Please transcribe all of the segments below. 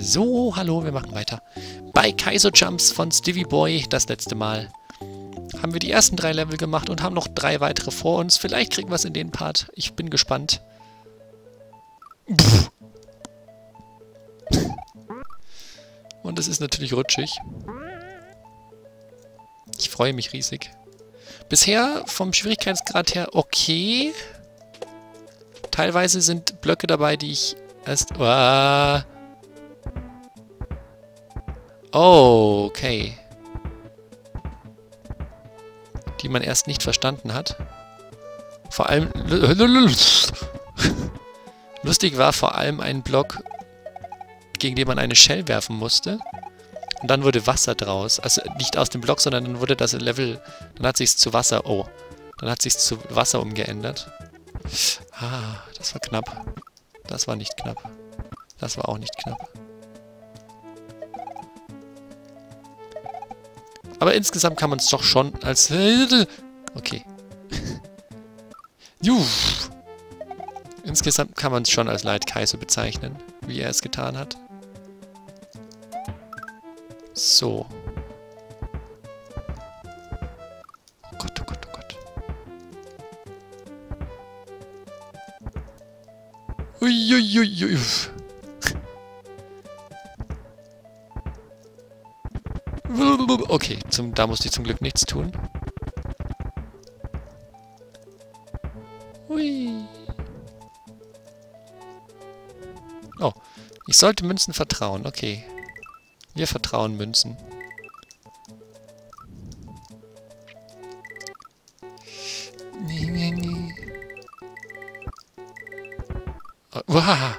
So, hallo, wir machen weiter. Bei Kaizo Jumps von Stevie Boy, das letzte Mal, haben wir die ersten 3 Level gemacht und haben noch 3 weitere vor uns. Vielleicht kriegen wir es in den Part. Ich bin gespannt. Und es ist natürlich rutschig. Ich freue mich riesig. Bisher vom Schwierigkeitsgrad her okay. Teilweise sind Blöcke dabei, die ich erst... Oh, okay. Die man erst nicht verstanden hat. Vor allem... Lustig war vor allem ein Block, gegen den man eine Shell werfen musste. Und dann wurde Wasser draus. Also nicht aus dem Block, sondern dann wurde das Level... Dann hat sich's zu Wasser... Oh. Dann hat sich's zu Wasser umgeändert. Ah, das war knapp. Das war nicht knapp. Das war auch nicht knapp. Aber insgesamt kann man es doch schon als... Okay. Insgesamt kann man es schon als Light Kaizo bezeichnen, wie er es getan hat. So. Oh Gott, oh Gott, oh Gott. Uiuiuiui. Okay, da musste ich zum Glück nichts tun. Hui. Oh, ich sollte Münzen vertrauen. Okay. Wir vertrauen Münzen. Nee, nee, nee. Oh, wow.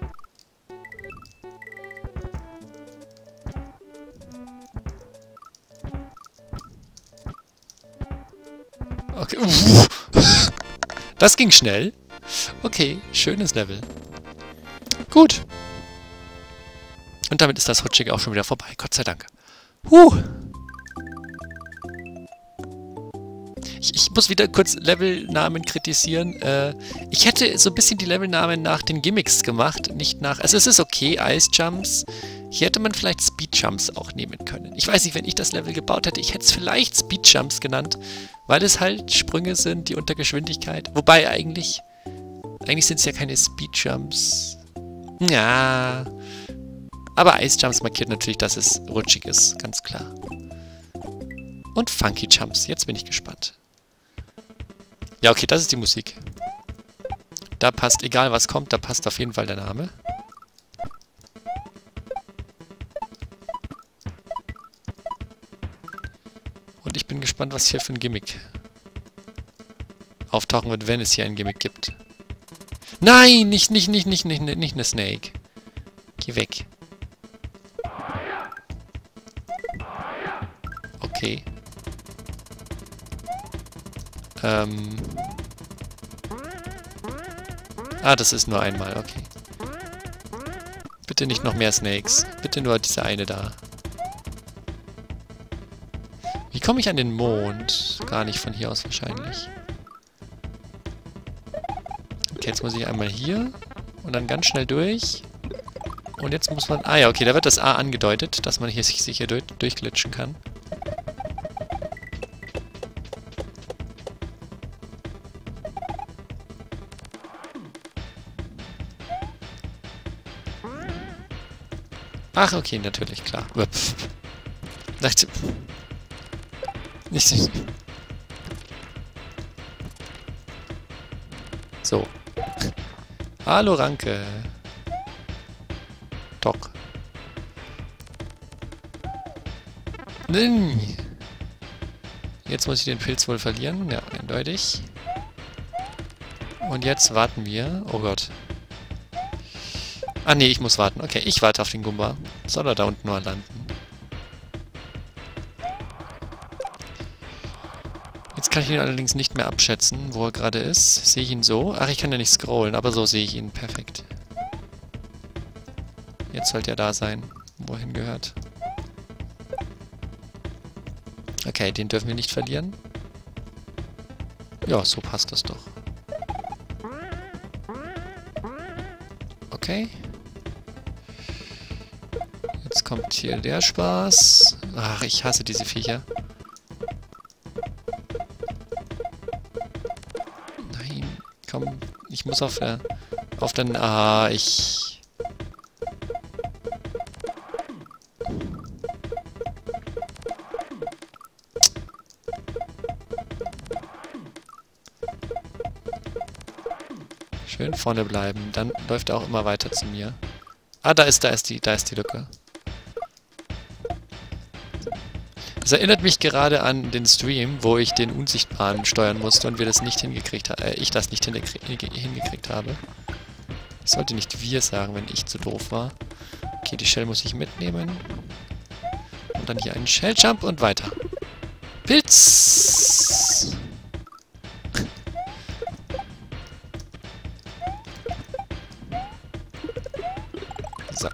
Okay. Das ging schnell. Okay, schönes Level. Gut. Und damit ist das Rutschige auch schon wieder vorbei. Gott sei Dank. Ich muss wieder kurz Levelnamen kritisieren. Ich hätte so ein bisschen die Levelnamen nach den Gimmicks gemacht, nicht nach... Also es ist okay, Ice Jumps. Hier hätte man vielleicht Speed Jumps auch nehmen können. Ich weiß nicht, wenn ich das Level gebaut hätte, ich hätte es vielleicht Speed Jumps genannt, weil es halt Sprünge sind, die unter Geschwindigkeit... Wobei eigentlich sind es ja keine Speed Jumps. Ja... Aber Ice Jumps markiert natürlich, dass es rutschig ist, ganz klar. Und Funky Jumps, jetzt bin ich gespannt. Ja, okay, das ist die Musik. Da passt, egal was kommt, da passt auf jeden Fall der Name. Und ich bin gespannt, was hier für ein Gimmick auftauchen wird, wenn es hier ein Gimmick gibt. Nein, nicht eine Snake. Geh weg. Okay. Das ist nur einmal, okay. Bitte nicht noch mehr Snakes. Bitte nur diese eine da. Wie komme ich an den Mond? Gar nicht von hier aus wahrscheinlich. Okay, jetzt muss ich einmal hier. Und dann ganz schnell durch. Und jetzt muss man... Ah ja, okay, da wird das A angedeutet, dass man hier sich hier durchglitschen kann. Ach, okay, natürlich, klar. Nicht. So. Hallo, Ranke. Doc. Jetzt muss ich den Pilz wohl verlieren. Ja, eindeutig. Und jetzt warten wir. Oh Gott. Ah, nee, ich muss warten. Okay, ich warte auf den Goomba. Soll er da unten nur landen? Jetzt kann ich ihn allerdings nicht mehr abschätzen, wo er gerade ist. Sehe ich ihn so? Ach, ich kann ja nicht scrollen, aber so sehe ich ihn. Perfekt. Jetzt sollte er da sein, wo er hingehört. Okay, den dürfen wir nicht verlieren. Ja, so passt das doch. Okay. kommt hier der Spaß. Ach, ich hasse diese Viecher. Nein, komm. Ich muss auf der... Ah, ich... Schön vorne bleiben. Dann läuft er auch immer weiter zu mir. Ah, da ist die Lücke. Das erinnert mich gerade an den Stream, wo ich den Unsichtbaren steuern musste und wir das nicht hingekriegt haben. Ich das nicht hingekriegt habe. Ich sollte nicht wir sagen, wenn ich zu doof war. Okay, die Shell muss ich mitnehmen. Und dann hier einen Shell-Jump und weiter. Pilz! So.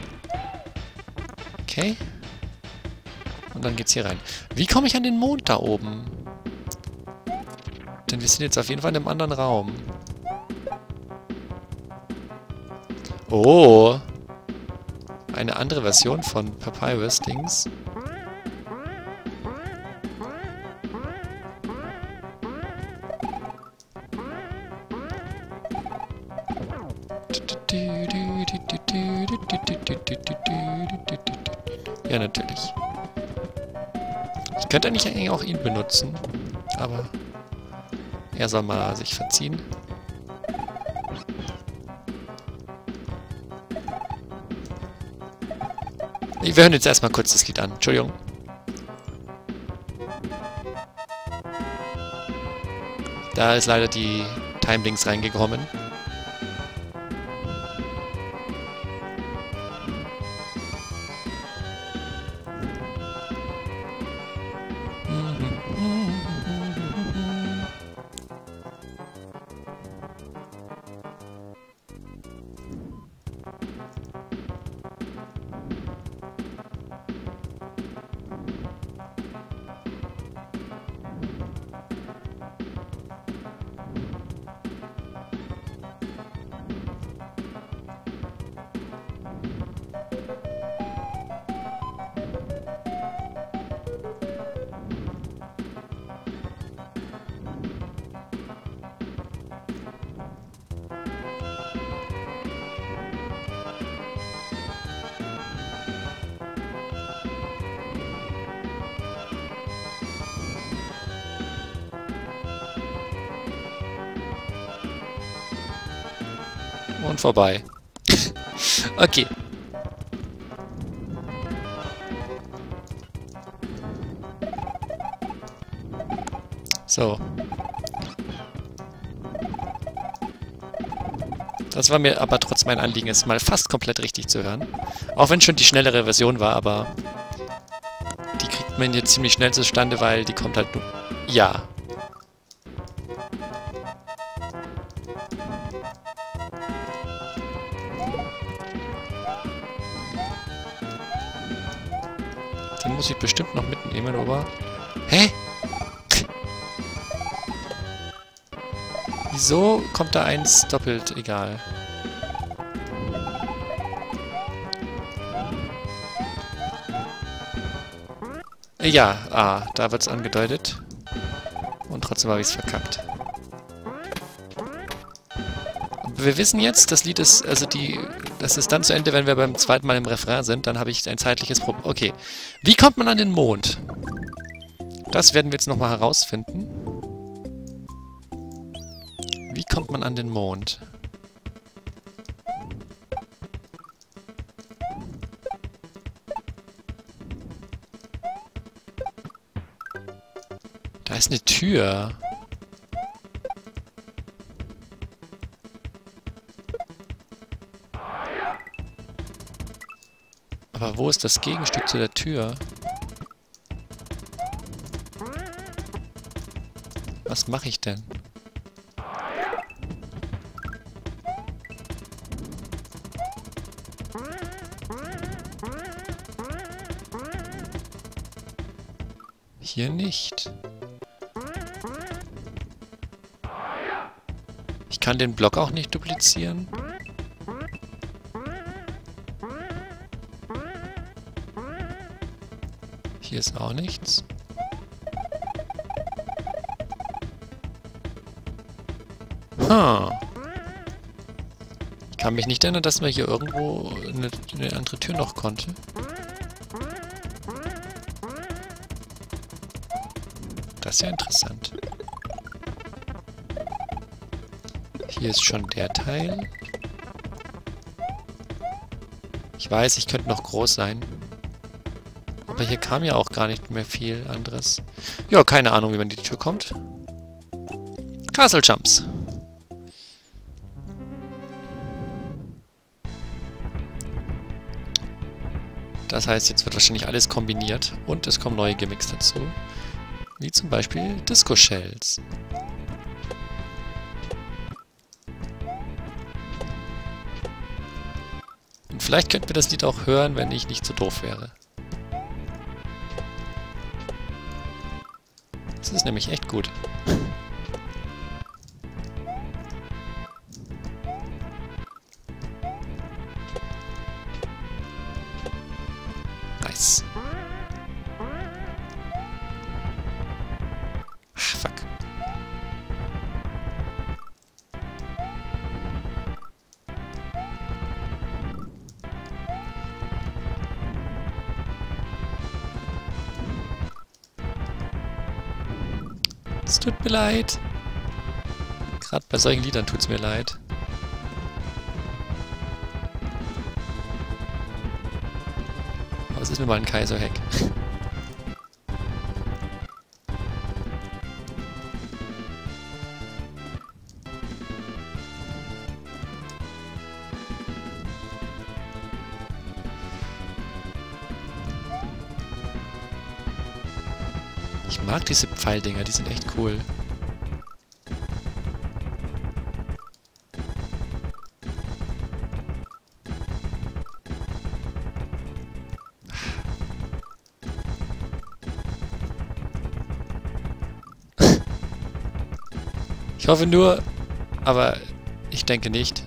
Okay. Und dann geht's hier rein. Wie komme ich an den Mond da oben? Denn wir sind jetzt auf jeden Fall in einem anderen Raum. Oh. Eine andere Version von Papyrus-Dings. Ja, natürlich. Ich könnte eigentlich auch ihn benutzen, aber er soll mal sich verziehen. Wir hören jetzt erstmal kurz das Lied an. Entschuldigung. Da ist leider die Timelinks reingekommen. Und vorbei. Okay. So. Das war mir aber trotz mein Anliegen, es mal fast komplett richtig zu hören. Auch wenn schon die schnellere Version war, aber die kriegt man jetzt ziemlich schnell zustande, weil die kommt halt nur... Ja. Den muss ich bestimmt noch mitnehmen, aber... Hä? Wieso kommt da eins doppelt? Egal. Ja, da wird's angedeutet. Und trotzdem habe ich es verkackt. Wir wissen jetzt, das Lied ist, das ist dann zu Ende, wenn wir beim zweiten Mal im Refrain sind. Dann habe ich ein zeitliches Problem. Okay. Wie kommt man an den Mond? Das werden wir jetzt nochmal herausfinden. Wie kommt man an den Mond? Da ist eine Tür. Aber wo ist das Gegenstück zu der Tür? Was mache ich denn? Hier nicht. Ich kann den Block auch nicht duplizieren. Hier ist auch nichts. Ich kann mich nicht erinnern, dass man hier irgendwo eine andere Tür noch konnte. Das ist ja interessant. Hier ist schon der Teil. Ich weiß, ich könnte noch groß sein. Aber hier kam ja auch gar nicht mehr viel anderes. Ja, keine Ahnung, wie man in die Tür kommt. Castle Jumps. Das heißt, jetzt wird wahrscheinlich alles kombiniert und es kommen neue Gimmicks dazu. Wie zum Beispiel Disco Shells. Und vielleicht könnten wir das Lied auch hören, wenn ich nicht so doof wäre. Das ist nämlich echt gut. Nice. Ach, fuck. Es tut mir leid. Gerade bei solchen Liedern tut es mir leid. Aber es ist mir mal ein Kaiserhack. Ich mag diese Pfeildinger, die sind echt cool. Ich hoffe nur, aber ich denke nicht,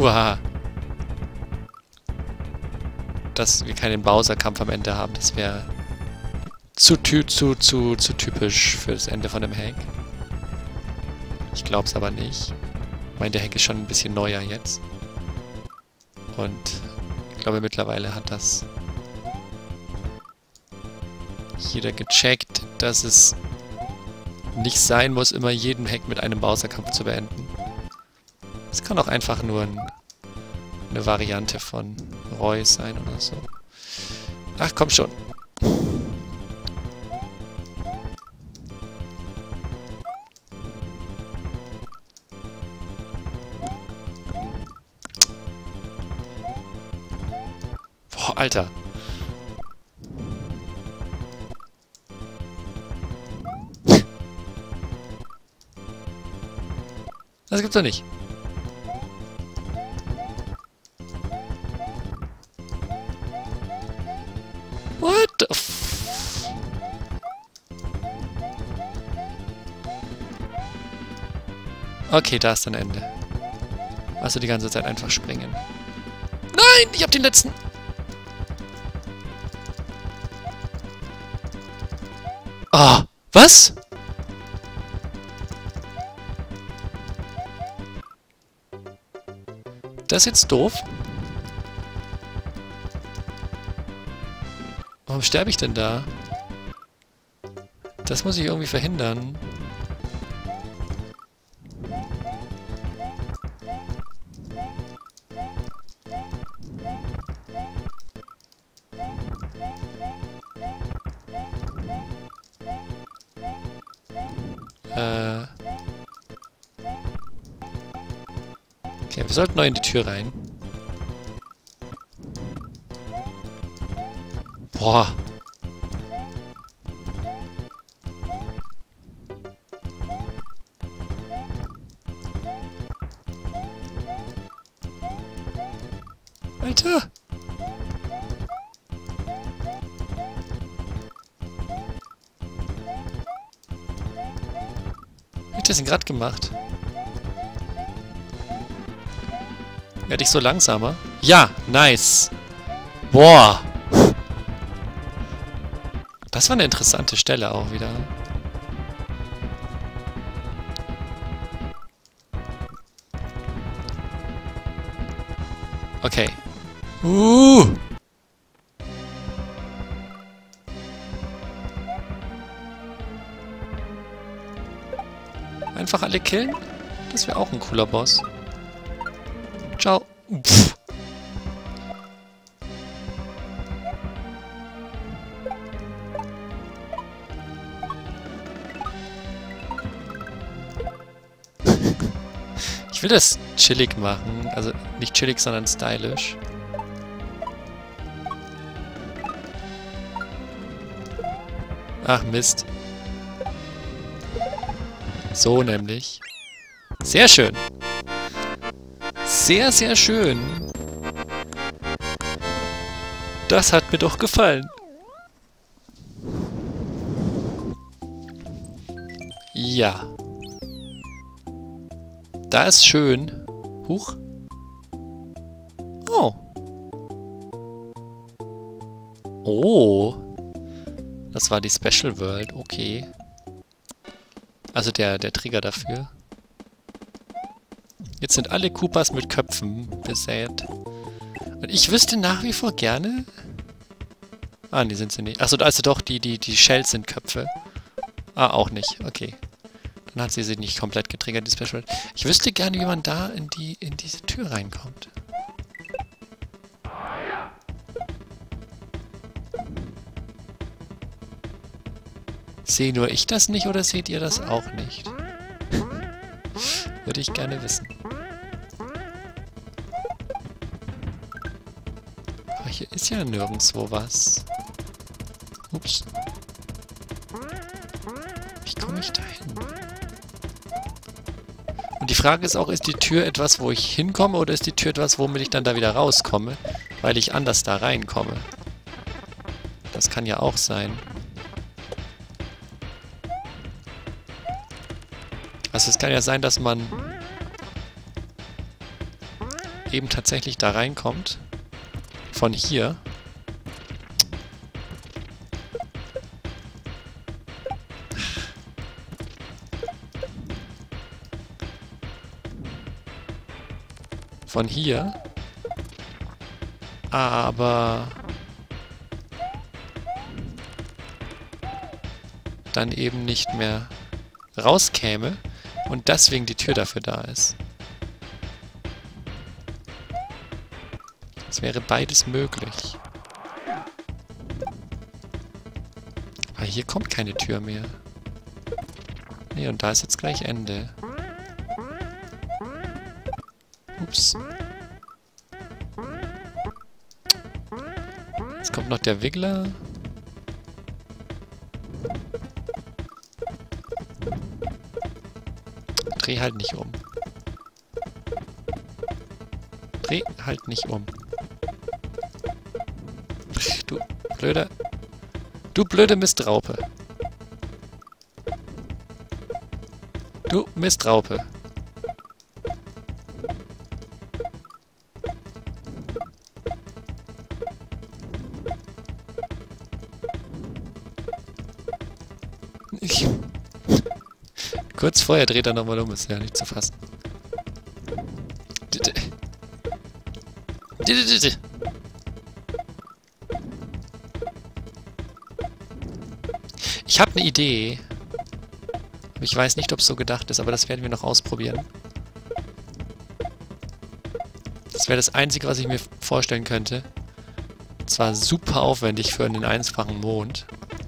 dass wir keinen Bowser-Kampf am Ende haben. Das wäre zu typisch für das Ende von dem Hack. Ich glaube es aber nicht. Ich meine, der Hack ist schon ein bisschen neuer jetzt. Und ich glaube, mittlerweile hat das jeder gecheckt, dass es nicht sein muss, immer jeden Hack mit einem Bowser-Kampf zu beenden. Es kann auch einfach nur eine Variante von Roy sein oder so. Ach, komm schon. Boah, Alter. Das gibt's doch nicht. What the f... Okay, da ist ein Ende. Also die ganze Zeit einfach springen. Nein, ich hab den letzten... Ah, was? Das ist jetzt doof. Warum sterbe ich denn da? Das muss ich irgendwie verhindern. Okay, wir sollten neu in die Tür rein. Boah. Alter. Wie hat das denn gerade gemacht? Werde ich so langsamer? Ja, nice. Boah. Das war eine interessante Stelle auch wieder. Okay. Einfach alle killen? Das wäre auch ein cooler Boss. Ciao. Pff. Ich will das chillig machen. Also nicht chillig, sondern stylisch. Ach Mist. So nämlich. Sehr schön. Sehr, sehr schön. Das hat mir doch gefallen. Ja. Da ist schön. Huch. Oh. Oh. Das war die Special World. Okay. Also der Trigger dafür. Jetzt sind alle Koopas mit Köpfen besät. Und ich wüsste nach wie vor gerne... Ah, die sind sie nicht. Achso, also doch, die Shells sind Köpfe. Ah, auch nicht. Okay. Dann hat sie nicht komplett getriggert, die Special World. Ich wüsste gerne, wie man da in diese Tür reinkommt. Sehe nur ich das nicht oder seht ihr das auch nicht? Würde ich gerne wissen. Aber hier ist ja nirgendwo was. Ups. Wie komme ich da hin? Und die Frage ist auch, ist die Tür etwas, wo ich hinkomme, oder ist die Tür etwas, womit ich dann da wieder rauskomme, weil ich anders da reinkomme? Das kann ja auch sein. Also es kann ja sein, dass man eben tatsächlich da reinkommt. Von hier. Von hier. Aber dann eben nicht mehr rauskäme. Und deswegen die Tür dafür da ist. Es wäre beides möglich. Aber hier kommt keine Tür mehr. Nee, und da ist jetzt gleich Ende. Ups. Jetzt kommt noch der Wiggler. Dreh halt nicht um. Dreh halt nicht um. Du blöde... Du blöde Mistraupe. Du Mistraupe. Kurz vorher dreht er nochmal um, ist ja nicht zu fassen. Ich habe eine Idee. Ich weiß nicht, ob es so gedacht ist, aber das werden wir noch ausprobieren. Das wäre das Einzige, was ich mir vorstellen könnte. Zwar super aufwendig für einen einfachen Mond.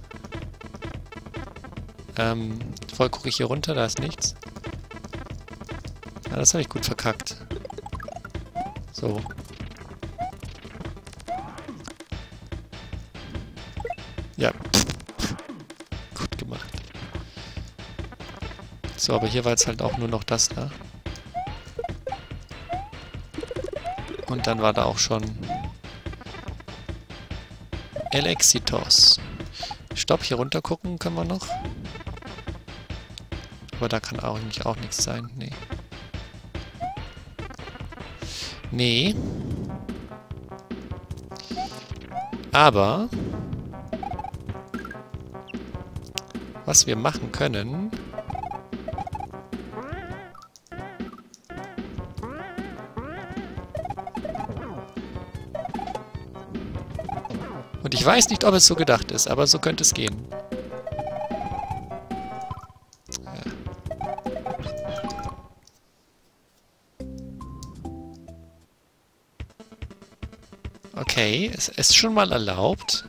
Vorher gucke ich hier runter, da ist nichts. Ja, das habe ich gut verkackt. So. Ja. Gut gemacht. So, aber hier war jetzt halt auch nur noch das da. Und dann war da auch schon El Exitos. Stopp, hier runter gucken können wir noch. Aber da kann eigentlich auch nichts sein. Nee. Nee. was wir machen können... Und ich weiß nicht, ob es so gedacht ist, aber so könnte es gehen. Okay, es ist schon mal erlaubt.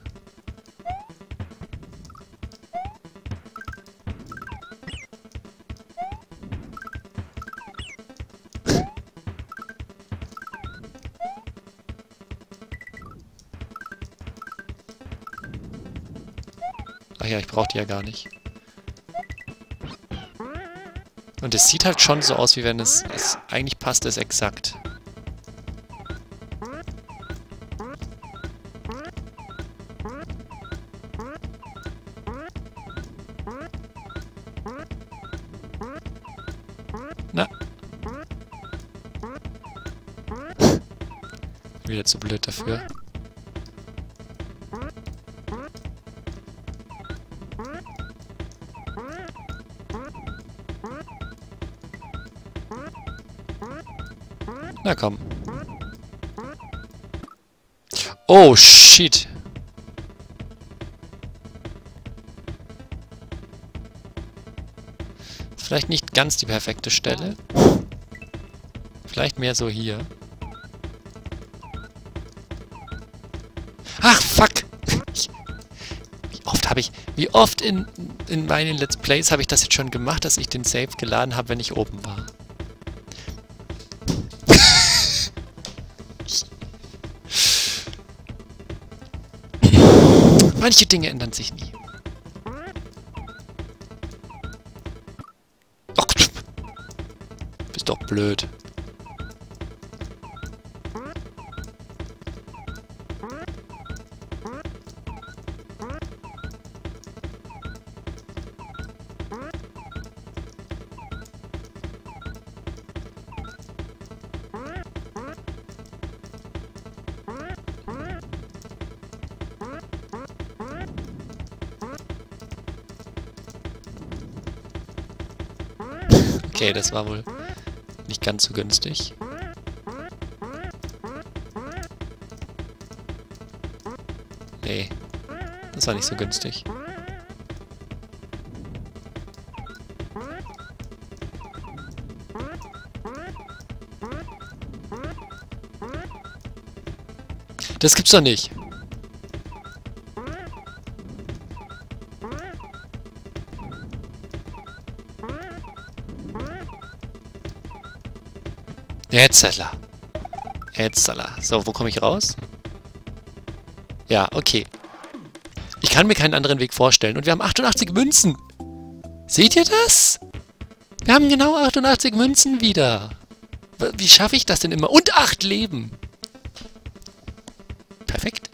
Ach ja, ich brauche die ja gar nicht. Und es sieht halt schon so aus, wie wenn es eigentlich passt es exakt. Na. Wieder zu blöd dafür. Na komm. Oh, shit. Vielleicht nicht ganz die perfekte Stelle. Vielleicht mehr so hier. Ach, fuck! Wie oft in meinen Let's Plays habe ich das jetzt schon gemacht, dass ich den Save geladen habe, wenn ich oben war. Manche Dinge ändern sich nie. Ach, bist doch blöd. Okay, das war wohl nicht ganz so günstig. Nee, das war nicht so günstig. Das gibt's doch nicht. Yetzala. Yetzala. So, wo komme ich raus? Ja, okay. Ich kann mir keinen anderen Weg vorstellen. Und wir haben 88 Münzen. Seht ihr das? Wir haben genau 88 Münzen wieder. Wie schaffe ich das denn immer? Und 8 Leben. Perfekt.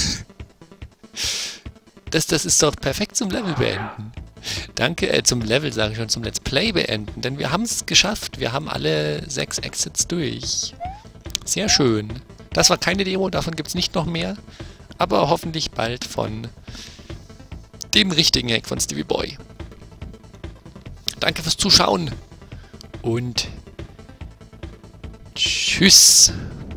Das ist doch perfekt zum Level beenden. Danke, zum Level sage ich schon, zum Let's Play beenden. Denn wir haben es geschafft. Wir haben alle 6 Exits durch. Sehr schön. Das war keine Demo, davon gibt es nicht noch mehr. Aber hoffentlich bald von dem richtigen Hack von Stevie Boy. Danke fürs Zuschauen. Und tschüss.